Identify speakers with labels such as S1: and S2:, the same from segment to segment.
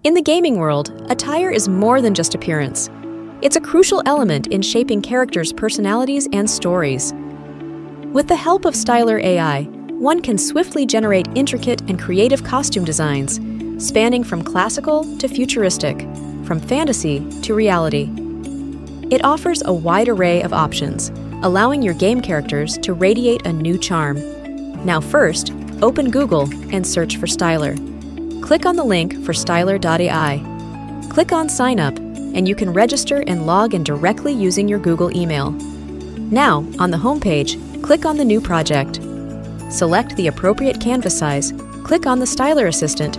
S1: In the gaming world, attire is more than just appearance. It's a crucial element in shaping characters' personalities and stories. With the help of Styler AI, one can swiftly generate intricate and creative costume designs, spanning from classical to futuristic, from fantasy to reality. It offers a wide array of options, allowing your game characters to radiate a new charm. Now first, open Google and search for Styler. Click on the link for styler.ai. Click on Sign Up, and you can register and log in directly using your Google email. Now, on the homepage, click on the new project. Select the appropriate canvas size, click on the Styler Assistant,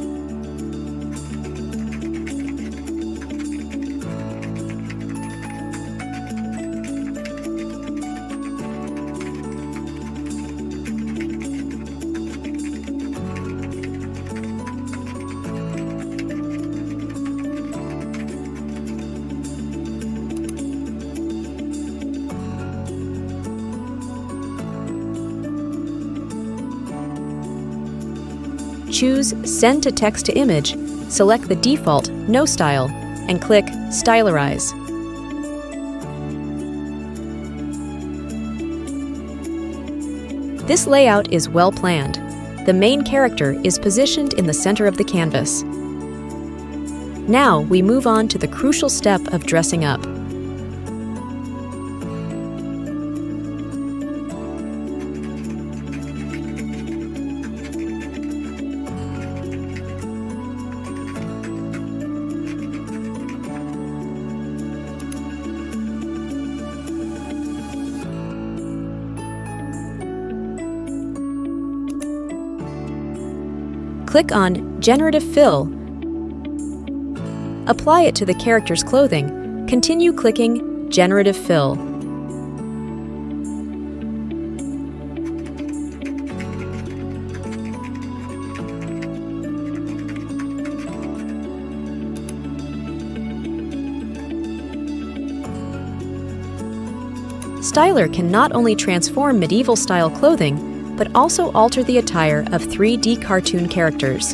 S1: choose Send to Text to Image, select the default No Style, and click Stylerize. This layout is well planned. The main character is positioned in the center of the canvas. Now we move on to the crucial step of dressing up. Click on Generative Fill. Apply it to the character's clothing. Continue clicking Generative Fill. Styler can not only transform medieval-style clothing, but also alter the attire of 3D cartoon characters.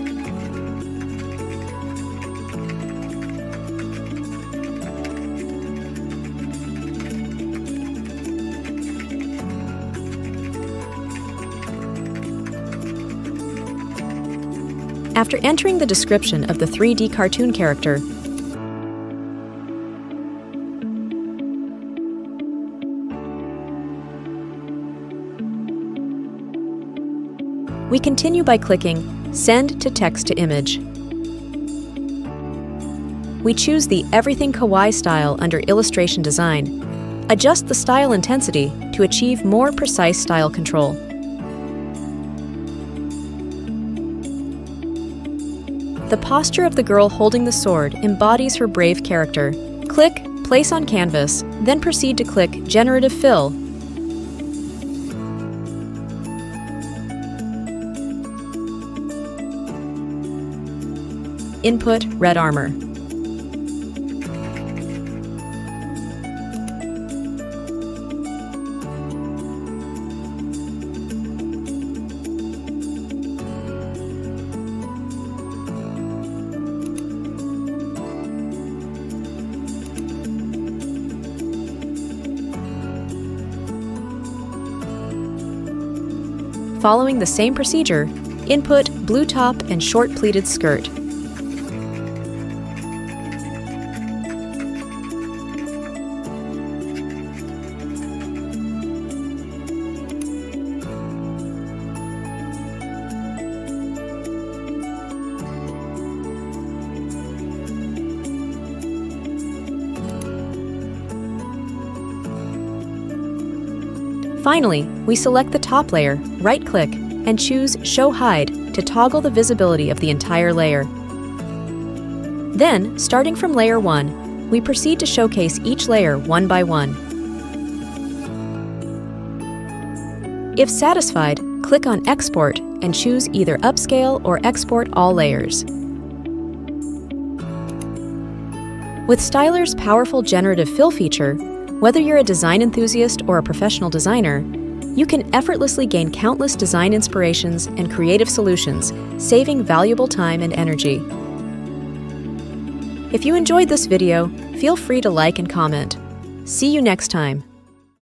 S1: After entering the description of the 3D cartoon character, we continue by clicking Send to Text to Image. We choose the Everything Kawaii style under Illustration Design. Adjust the style intensity to achieve more precise style control. The posture of the girl holding the sword embodies her brave character. Click Place on Canvas, then proceed to click Generative Fill. Input red armor. Following the same procedure, input blue top and short pleated skirt. Finally, we select the top layer, right-click, and choose Show Hide to toggle the visibility of the entire layer. Then, starting from layer 1, we proceed to showcase each layer one by one. If satisfied, click on Export and choose either Upscale or Export All Layers. With Styler's powerful generative fill feature, whether you're a design enthusiast or a professional designer, you can effortlessly gain countless design inspirations and creative solutions, saving valuable time and energy. If you enjoyed this video, feel free to like and comment. See you next time.